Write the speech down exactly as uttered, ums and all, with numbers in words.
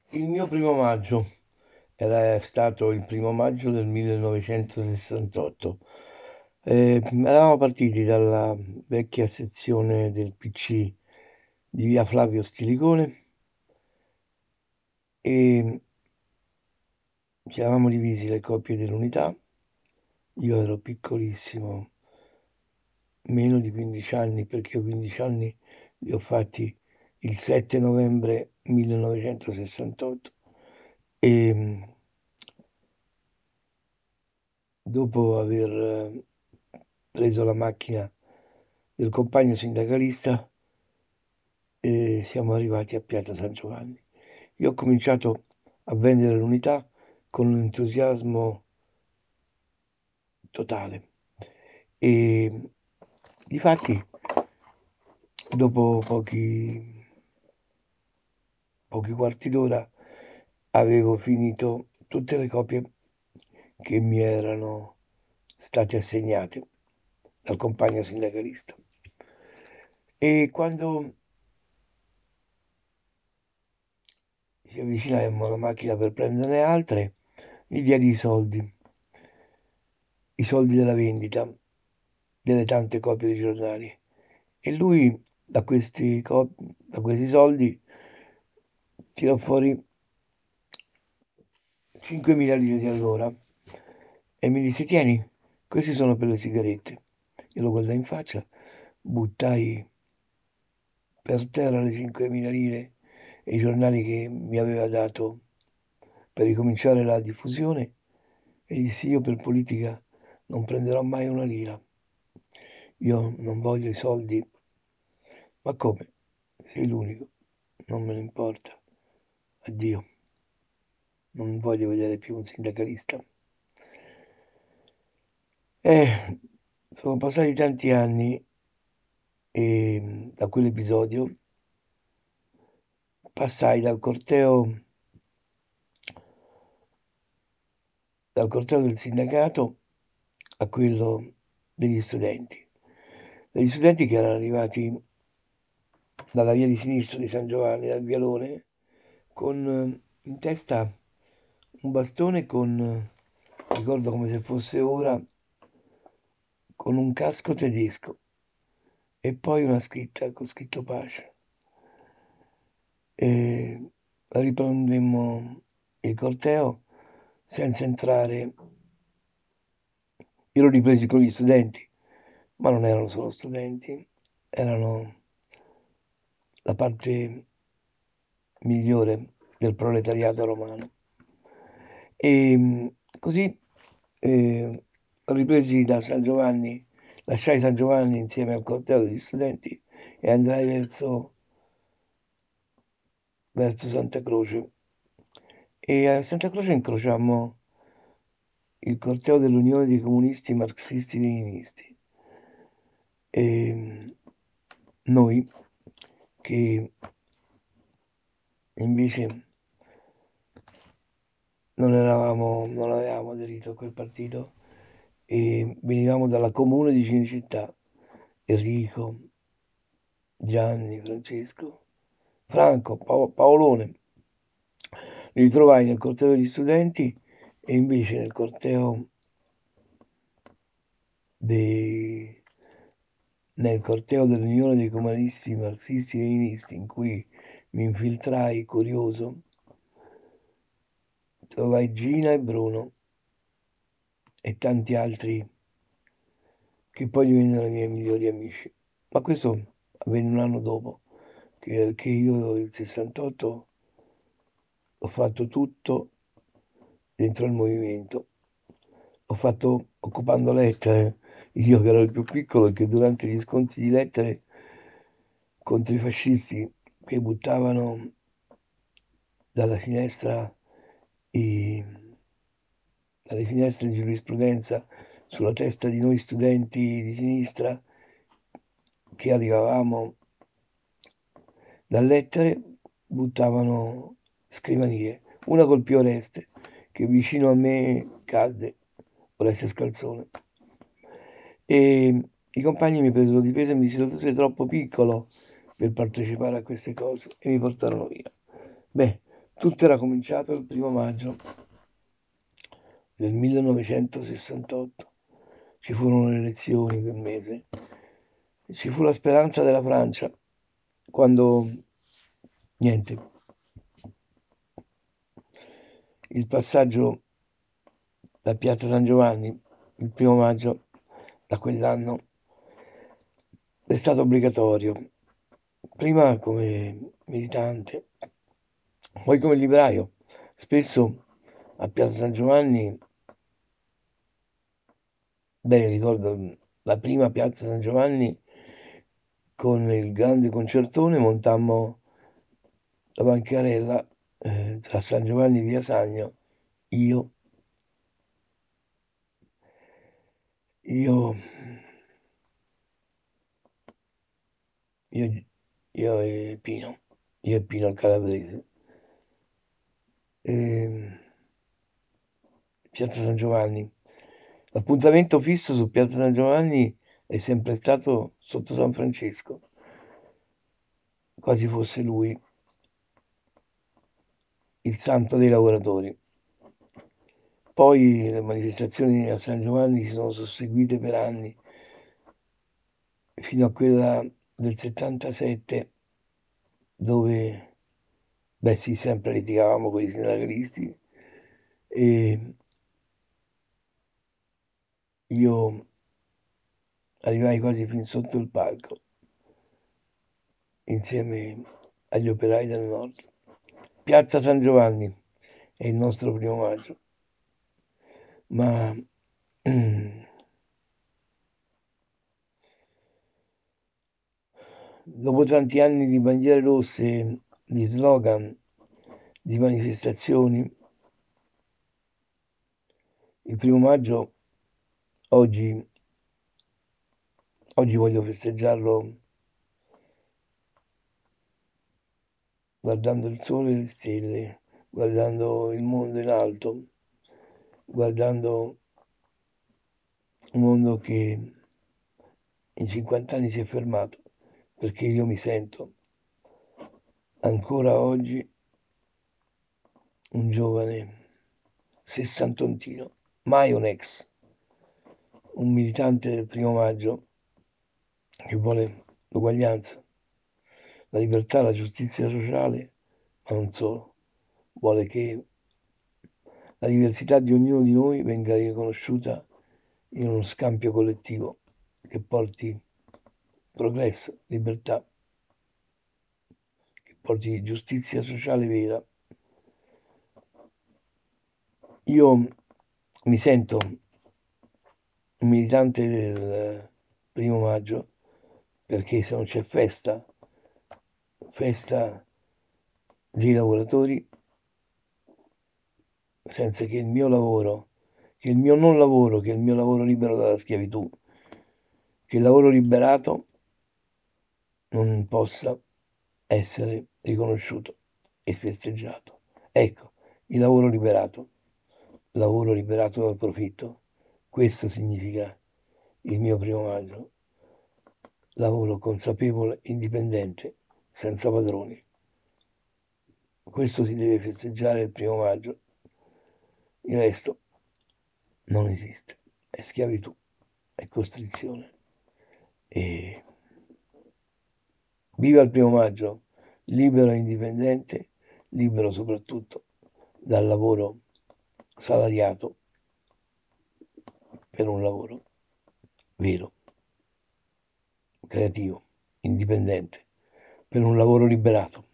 Il mio primo maggio era stato il primo maggio del millenovecentosessantotto. Eh, eravamo partiti dalla vecchia sezione del P C di via Flavio Stilicone e ci eravamo divisi le coppie dell'unità. Io ero piccolissimo, meno di quindici anni, perché io quindici anni li ho fatti il sette novembre millenovecentosessantotto e dopo aver eh, preso la macchina del compagno sindacalista, eh, siamo arrivati a Piazza San Giovanni. Io ho cominciato a vendere l'unità con un entusiasmo totale e difatti dopo pochi, pochi quarti d'ora avevo finito tutte le copie che mi erano state assegnate dal compagno sindacalista. E quando si avvicinammo alla macchina per prenderne altre, gli diedi i soldi, i soldi della vendita delle tante copie di giornali. E lui da questi, co- da questi soldi tirò fuori cinquemila lire di allora e mi disse: Tieni, questi sono per le sigarette. Io lo guardai in faccia, buttai per terra le cinquemila lire e i giornali che mi aveva dato per ricominciare la diffusione e dissi: Io per politica non prenderò mai una lira. Io non voglio i soldi. Ma come? Sei l'unico. Non me ne importa. Addio. Non voglio vedere più un sindacalista. Eh, sono passati tanti anni e da quell'episodio passai dal corteo, dal corteo del sindacato a quello degli studenti. Degli studenti che erano arrivati dalla via di sinistra di San Giovanni, dal vialone, con eh, in testa un bastone con, eh, ricordo come se fosse ora, con un casco tedesco e poi una scritta con scritto pace. E riprendemmo il corteo senza entrare. Io l'ho ripresi con gli studenti, ma non erano solo studenti, erano la parte migliore del proletariato romano. E mh, così, eh, ripresi da San Giovanni, lasciai San Giovanni insieme al corteo degli studenti e andrai verso, verso Santa Croce. E a Santa Croce incrociammo il corteo dell'Unione dei Comunisti Marxisti-Leninisti. E mh, noi, che invece non eravamo, non avevamo aderito a quel partito e venivamo dalla comune di Cinecittà, Enrico, Gianni, Francesco, Franco, Pa- Paolone. Li ritrovai nel corteo degli studenti e invece nel corteo dei, nel corteo dell'Unione dei Comunisti Marxisti-Leninisti in cui mi infiltrai curioso, trovai Gina e Bruno e tanti altri che poi divennero i miei migliori amici. Ma questo avvenne un anno dopo, che, che io il sessantotto ho fatto tutto dentro il movimento. Ho fatto occupando lettere, io che ero il più piccolo e che durante gli scontri di lettere contro i fascisti che buttavano dalla finestra i, dalle finestre di giurisprudenza sulla testa di noi studenti di sinistra che arrivavamo da lettere, buttavano scrivanie. Una colpì Oreste, che vicino a me cadde, Oreste Scalzone. E i compagni mi presero di peso e mi dissero: tu sei troppo piccolo per partecipare a queste cose e mi portarono via. Beh, Tutto era cominciato il primo maggio del millenovecentosessantotto. Ci furono le elezioni quel mese. Ci fu la speranza della Francia quando, niente, il passaggio da Piazza San Giovanni il primo maggio da quell'anno è stato obbligatorio, prima come militante, poi come libraio. Spesso a Piazza San Giovanni, beh, ricordo la prima Piazza San Giovanni con il grande concertone montammo la bancarella eh, tra San Giovanni e Via Sagno, io, io, io, io e Pino, io e Pino il Calabrese. Ehm, Piazza San Giovanni. L'appuntamento fisso su Piazza San Giovanni è sempre stato sotto San Francesco, quasi fosse lui il santo dei lavoratori. Poi le manifestazioni a San Giovanni si sono susseguite per anni, fino a quella del settantasette, dove, beh sì, sempre litigavamo con i sindacalisti e io arrivai quasi fin sotto il palco, insieme agli operai del nord. Piazza San Giovanni è il nostro primo maggio, ma dopo tanti anni di bandiere rosse, di slogan, di manifestazioni, il primo maggio oggi, oggi voglio festeggiarlo guardando il sole e le stelle, guardando il mondo in alto, guardando un mondo che in cinquanta anni si è fermato, perché io mi sento ancora oggi un giovane sessantontino, mai un ex, un militante del primo maggio che vuole l'uguaglianza, la libertà, la giustizia sociale, ma non solo, vuole che la diversità di ognuno di noi venga riconosciuta in uno scambio collettivo che porti progresso, libertà, che porti giustizia sociale vera. Io mi sento un militante del primo maggio perché se non c'è festa, festa dei lavoratori, senza che il mio lavoro, che il mio non lavoro, che il mio lavoro libero dalla schiavitù, che il lavoro liberato non possa essere riconosciuto e festeggiato. Ecco, il lavoro liberato, lavoro liberato dal profitto, questo significa il mio primo maggio. Lavoro consapevole, indipendente, senza padroni. Questo si deve festeggiare il primo maggio. Il resto non esiste. È schiavitù, è costrizione. E viva il primo maggio, libero e indipendente, libero soprattutto dal lavoro salariato per un lavoro vero, creativo, indipendente, per un lavoro liberato.